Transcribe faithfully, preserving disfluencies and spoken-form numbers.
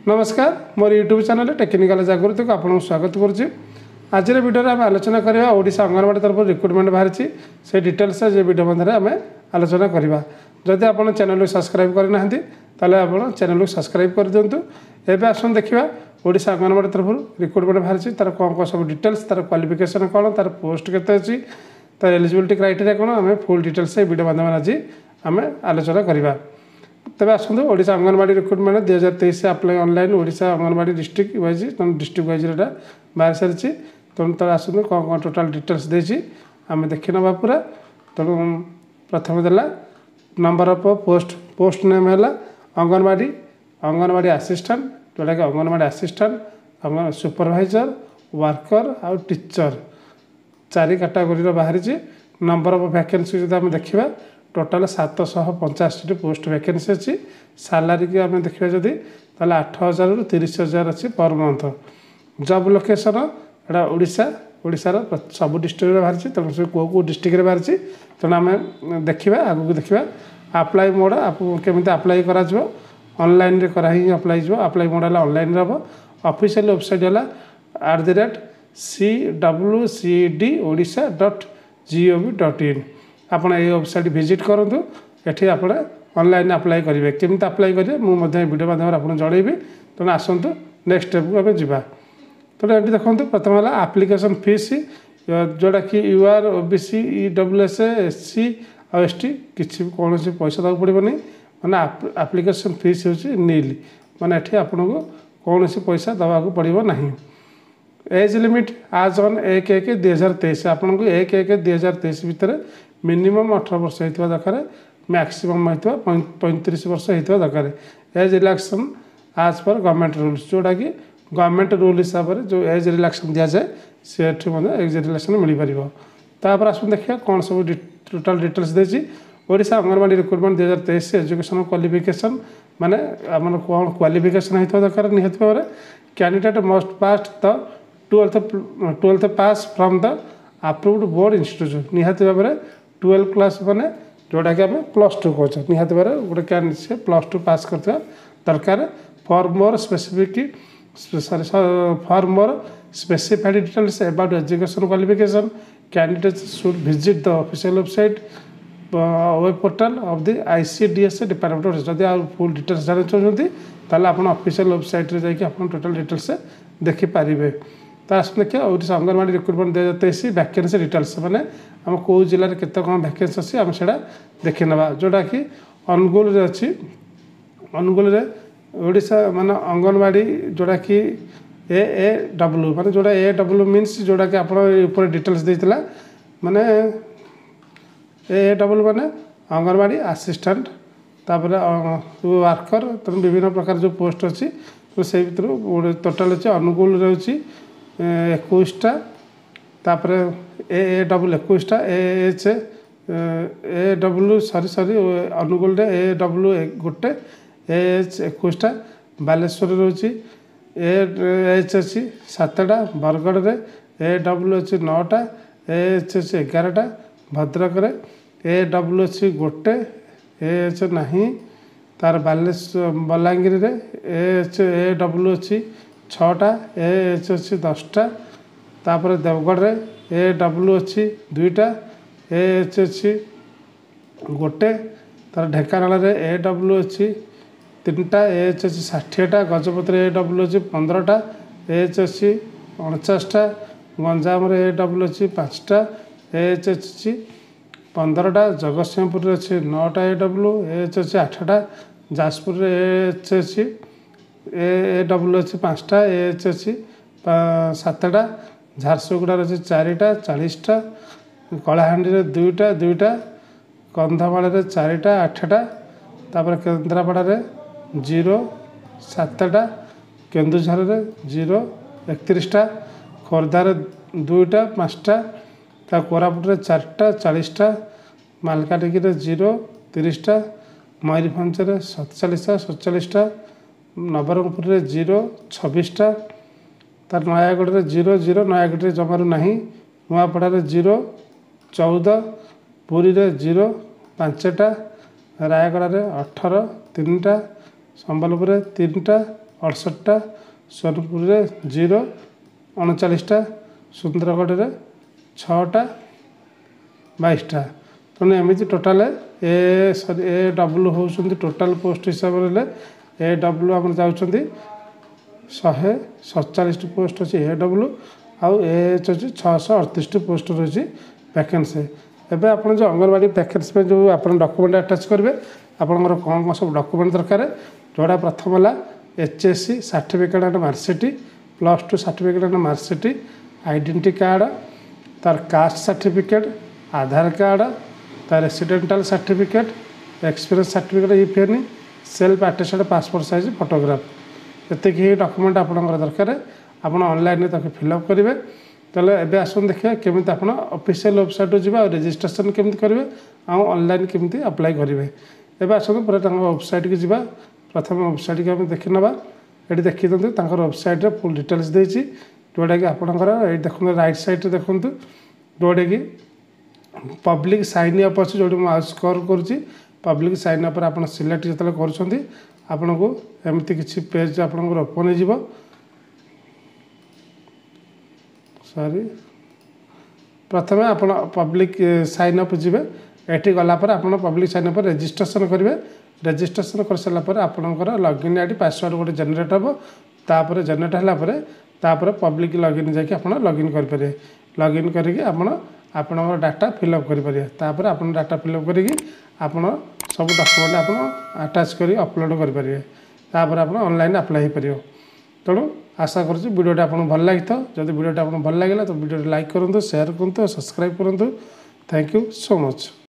नमस्कार मोर YouTube channel technical जागृति को आपको स्वागत करुच्ची। आज वीडियो आम आलोचना करवा ओडिशा अंगनवाड़ी तरफ रिक्रुटमेंट बाहरी से डिटेल्स वीडियो मध्य आम आलोचना करवा। जदि आप चैनल को सब्सक्राइब करना आप चैनल को सब्सक्राइब कर दिंतु। एवं आस देखा ओडिशा अंगनवाड़ी तरफ रिक्रुटमेंट बाहरी तार कौन कौन सब डिटेल्स तार क्वालिफिकेशन कौन तार पोस्ट केते अच्छी तार एलिजिबिलिटी क्राइटेरिया कौन आम फुल डिटेल्स वीडियो माध्यम आज आम आलोचना करवा। तबे आसतु ओडिशा अंगनवाड़ी रिक्रुटमेंट दुई हजार तेईस apply online Odisha Anganwadi district wise district wise बाहर सारी तेणु तर आसतु कौन कौन टोटाल डिटेल्स देती आम देखी ना पूरा। तेणु प्रथम देला number of post post name है अंगनवाड़ी अंगनवाड़ी असिस्टेंट जोटा कि अंगनवाड़ी असिस्टेंट सुपरवाइजर वर्कर आउ टीचर चारि कैटेगरी बाहरी। नंबर ऑफ वैकेंसी जो आम देखा टोटाल सात सौ पंचाशी पोस्ट वैकेंसी अच्छी। सालारी की आम देखा जदि आठ हजार रु तीस हजार अच्छी पर मंथ। जॉब लोकेशन एटा ओडिशा ओडिशार सब डिस्ट्रिक्ट बाहरी तेणु से कौ कौ डिस्ट्रिक्ट बाहरी तेणु आम देखा आगू देखा। अप्लाई मोड केमी अप्लाई कर ऑनलाइन रे करा ही अप्लाई जो अप्लाई मोड है ऑनलाइन हम। ऑफिशियल वेबसाइट है at the rate C W C D Odisha dot G O V dot in. आप वेबसाइट विजिट करूँ ये आप ऑनलाइन अप्लाई करेंगे केमी अप्लाई करेंगे मुझे वीडियो माध्यम आपको जनइबी। तेणु आसतु नेक्स्ट स्टेप को आम जा। तेणु ये देखो प्रथम है आप्लिकेसन फीस जोटा कि U R O B C E W S S C और एस टी किसी कौन पैसा देवाक पड़ोनी मैंने आप्लिकेसन फीस हूँ नील मैंने ये आपको कौन पैसा देवाक पड़ो ना। एज लिमिट आज ऑन एक एक दुई हजार तेईस आपको एक एक दुई हजार तेईस भितर मिनिमम अठर वर्ष होता दरकार मैक्सीम होता पैंतीस वर्ष होता दरकार। एज रिलैक्सन आज पर गवर्नमेंट रूल्स जोटा कि गवर्नमेंट रूल हिसाब से जो एज रिलैक्सन दि जाए से एज रिलैक्सन मिल पार। तापर आस देखिए कौन सब टोटाल डिटेल्स देती ओडिशा अंगनवाड़ी रिक्रुटमेंट दुई हजार तेईस एजुकेशन क्वालिफिकेशन माने आम कौन क्वालिफिकेशन होता दरकार निहत भाव में candidate must pass the twelfth twelfth pass from the approved board institute निहत भाव में ट्वेल्व क्लास मैंने जोटा कि आम प्लस टू कहे निहत भाव गोटे कैंडिडेट से प्लस टू पास करता दरकार। For more specific sorry for more specified details about education qualification candidate should visit the official website web portal of the ICDS department. जदि आप फुल डिटेल्स जाना चाहते ताल आप ऑफिशियल वेबसाइट रे जाकि आप टोटाल डिटेल्स देखिपारे। तो आस देखिए ओडिशा अंगनवाड़ी रिक्रुटमेंट दुई हजार तेईस वैकेंसी डिटेल्स मैंने आम कौ जिले में केते कौन वैकेंसी अच्छी आम से देखी ना जोटा कि अनुगुल अच्छी अनुगुल ओडिशा माने अंगनवाड़ी जोटा कि ए ए डब्ल्यू माने जोटा ए डब्ल्यू मीन्स जोटा कि आप डिटेल्स देता माने ए डब्ल्यू माने अंगनवाड़ी असिस्टेंट तापर वर्कर तेनाली विभिन्न प्रकार जो पोस्ट अच्छी तो से भर टोटाल अच्छे अनुगुल रही एकुशटा तापर ए ए डब्ल्यू एकुशटा ए एच ए डब्ल्यू सरी सरी अनुगुल ए डब्ल्यू गोटे ए एच एकुशटा बालेश्वर रोचे ए एच अच्छी सातटा बरगढ़ में ए डब्ल्यू अच्छी नौटा ए एच अच्छी एगारटा भद्रक ए डब्ल्यू अच्छी गोटे ए एच नहीं तार Baleshwar Balangir A H A W अच्छी छटा ए एच अच्छी दसटा तापर देवगढ़ रे ए डब्ल्यू अच्छी दुईटा ए एच अच्छी गोटे तार ढेकानाल रे ए डब्ल्यू अच्छी तीनटा ए एच अच्छी षाठीटा गजपति ए डब्ल्यू अच्छी पंद्रहटा ए एच अच्छी अणचाशटा गंजाम रे ए डब्ल्यू अच्छी पाँचटा ए एच अच्छी पंद्रहटा जगतसिंहपुर अच्छी नौटा ए डब्ल्यू ए एच अच्छी आठटा जाजपुर ए एच अच्छी ए ए डब्ल्यू अच्छी पाँचटा ए एच अच्छी सातटा झारसुगुड़ा अच्छी चारिटा चालीसटा कलाहांडी रे दुईटा दुईटा कंधमाल रे चारिटा आठटा तापर केन्द्रापड़ा रे जीरो सातटा केन्दुझर रे जीरो एकतीसटा खोर्धा रे दुईटा पाँचटा ता कोरापुट रे चारटा चालीसटा मालकानगिरी रे जीरो तीसटा मयूरभंज रे सतचालीसटा सतचालीसटा नवरंगपुर रे जीरो छब्बीसटा तार नयागढ़ रे जीरो जीरो नयागढ़ रे जमारू नहीं नुआपड़ा रे जीरो चौदह पुरी रे जीरो पाँचटा रायगढ़ रे अठर तीनटा संबलपुर रे तीनटा अड़सठटा सोनपुर रे जीरो अड़चालीसटा सुंदरगढ़ रे छटा बाईसटा तेणु एमती टोटाल ए सरी ए डब्ल्यू होती टोटाल पोस्ट हिसाब से ए डब्ल्यू आम जाऊँच शहे सतचालीस पोस्ट अच्छी ए डब्ल्यू आउ एच अच्छी छःश अड़तीस पोस्ट रही वैकेंसी। एवं आप जो अंगनवाड़ी वैकेंसी में जो आप डॉक्यूमेंट अटैच करेंगे आपंकर कौन कौन सब डॉक्यूमेंट दरकार जोड़ा प्रथम है H S C certificate and marksheet plus two certificate and marksheet identity card तार कास्ट सर्टिफिकेट आधार कार्ड तार residential certificate experience certificate EPN self attested passport size photograph ये डॉक्यूमेंट आपंकर दरकार आप ऑनलाइन तक फिलअप करेंगे। तेल एवं आसन देखिए केमी आप ऑफिशियल वेबसाइट जी रजिस्ट्रेशन केमी करेंगे आउ ऑनलाइन केमी अप्लाई करेंगे। एवं आसतु पूरा वेबसाइट की जावा प्रथम वेबसाइट की आम देखी ना ये देखी दिखाते वेबसाइट फुल डिटेल्स देती जोटा कि आपंकर ये देखते राइट साइड देखूँ जोटा कि पब्लिक साइन अप अच्छे जो माउस स्कोर करुँची पब्लिक साइन अप आप सिलेक्ट जो कर आपन को एमती किसी पेज आपंकर ओपन हो सॉरी प्रथम आप पब्लिक साइन अप जी ये गलापर आप पब्लिक साइन अप रजिस्ट्रेशन करेंगे रजिस्ट्रेशन कर सारापर आपंकर लॉगिन आईडी पासवर्ड गोटे जेनेट हम तापर जेनेट है पब्लिक लॉगिन जाकि आप लॉगिन करेंगे लॉगिन करके आपणकर डाटा फिलअप करेंगे तापर आप डाटा फिलअप करके आपन सब डॉक्यूमेंट आप अटैच कर अपलोड करेंगे तापर आप ऑनलाइन अप्लाई हो पार। तेणु आशा करुँच वीडियोटा आपको भल लगी था जब वीडियोटा आपको भल लगे तो वीडियो लाइक करूँ शेयर करूँ सब्सक्राइब करूँ। Thank you so much.